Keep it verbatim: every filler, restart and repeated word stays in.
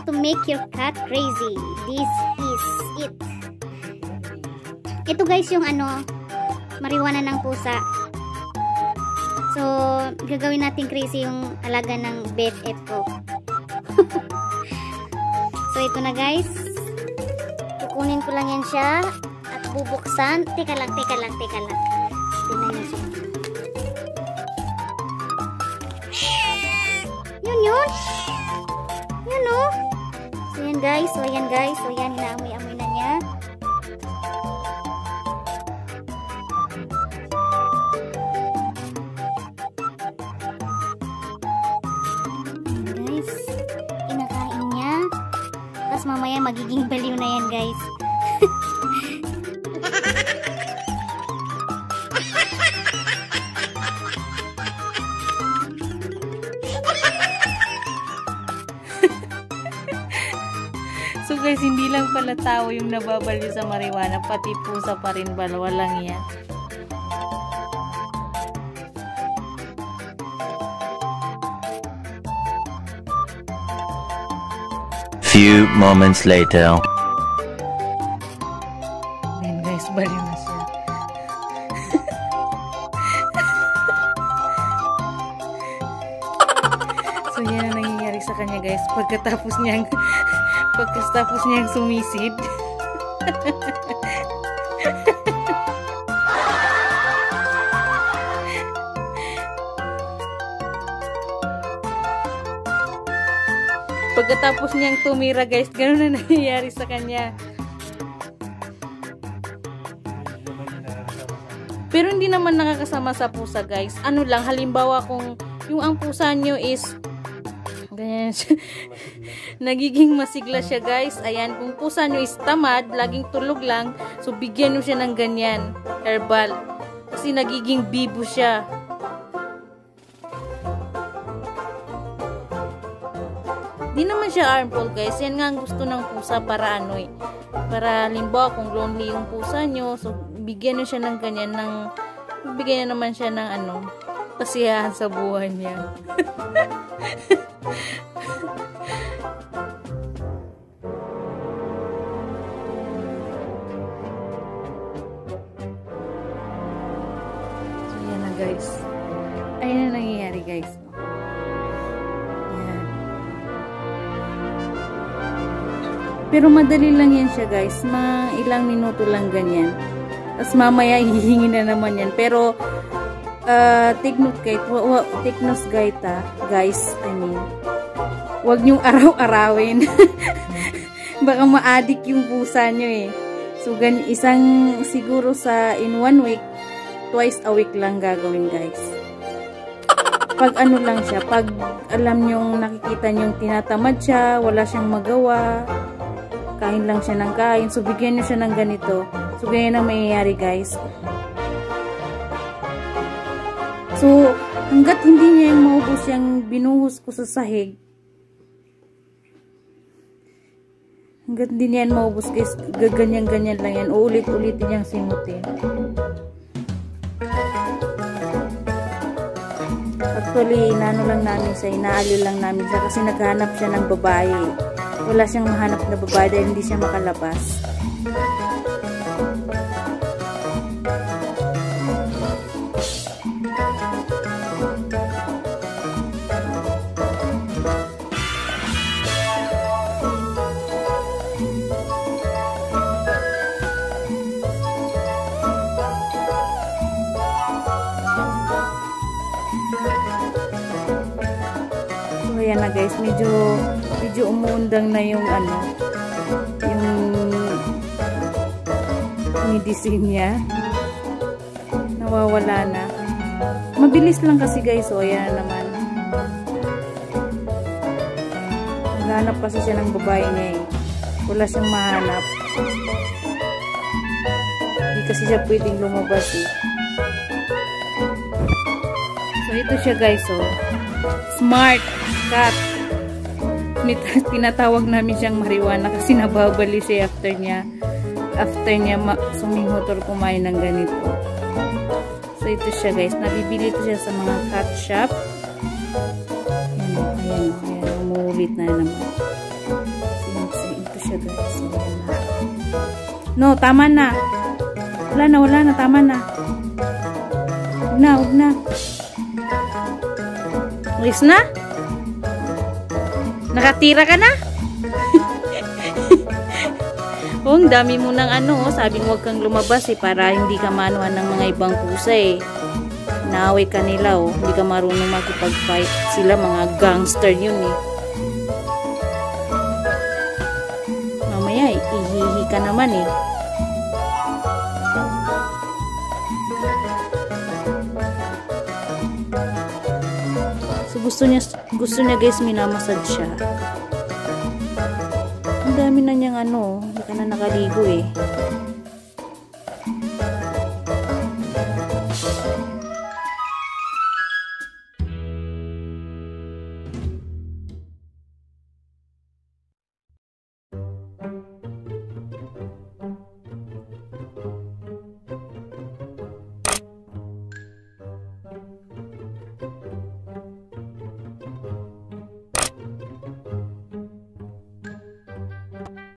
to make your cat crazy. This is it. Ito guys yung ano, marijuana ng pusa. So, gagawin natin crazy yung alaga ng B F F ko. So, ito na guys. Kukunin ko lang yan siya at bubuksan. Teka lang, teka lang, teka lang. Tingnan niyo siya. Yun yun. Yun o. So, yan guys. So, yan guys. So, yan. Inaamoy-amoy na niya. Guys. Kinakain niya. Tapos mamaya magiging baliw na yan guys. So guys, hindi lang pala tao yung nababaliw sa marijuana, pati pusa pa rin pala, walang yan. Few moments later. Ayan guys, baliw na siya. So yan ang nangyayari sa kanya guys, pagkatapos niyang pagkatapos niyang sumisid. Pagkatapos niyang tumira guys, gano'n na nangyayari sa kanya. Pero hindi naman nakakasama sa pusa guys. Ano lang, halimbawa kung yung ang pusa nyo is ganyan siya. Nagiging masigla siya guys. Ayan, kung pusa nyo is tamad, laging tulog lang, so bigyan nyo siya ng ganyan, herbal. Kasi nagiging bibo siya. Di naman siya harmful guys. Yan nga ang gusto ng pusa para ano eh. Para limbawa kung lonely yung pusa nyo, so bigyan nyo siya ng ganyan, ng bigyan nyo naman siya ng ano, kasiyahan sa buhay niya. So yan na guys. Ayan na nangyayari guys. Yan. Pero madali lang yan siya guys. Mga ilang minuto lang ganyan. Tapos mamaya hihingi na naman yan. Pero Uh, take note guys, take note guys, guys, I mean, wag nyong araw-arawin. Baka ma-addict yung pusa nyo eh. So, gan isang, siguro sa in one week, twice a week lang gagawin guys. Pag ano lang siya, pag alam nyong nakikita nyong tinatamad siya, wala siyang magawa, kain lang siya ng kain, so bigyan nyo siya ng ganito. So, ganyan ang mayayari guys. So, hanggat hindi niya yung maubos yung binuhos ko sa sahig, hanggat hindi niya yan maubos guys, gaganyan-ganyan lang yan, uulit-ulitin niyang simutin. Actually, inano lang namin siya, inaaliw lang namin siya kasi naghahanap siya ng babae. Wala siyang mahanap na babae dahil hindi siya makalabas. Ayan na guys, medyo medyo umuundang na yung ano, yung medicine niya. Nawawala na. Mabilis lang kasi guys, so ayan naman. Naghanap kasi siya ng babae niya eh. Wala siyang mahanap. Hindi kasi siya pwedeng lumabas eh. So ito siya guys, so smart cat. Tinatawag namin siyang marijuana kasi nababali siya after niya after niya sumihotor kumain ng ganito. So ito siya guys, nabibili ito siya sa mga cat shop. Ayan, ayan, ayan, umuulit na naman. siya guys. No, tama na. Wala na, wala na, tama na. Huwag na, huwag na. Alis na? Nakatira ka na? Oh, ang dami mo ng ano, sabing huwag kang lumabas eh, para hindi ka manuhan ng mga ibang pusa eh. Naaway ka nila oh, hindi ka marunong makipag-fight. Sila mga gangster yun eh. Mamaya, ihihi ka naman eh. So gusto niya, gusto niya guys, minamasad siya. Ang dami na niyang ano, hindi ka na nakaligo eh.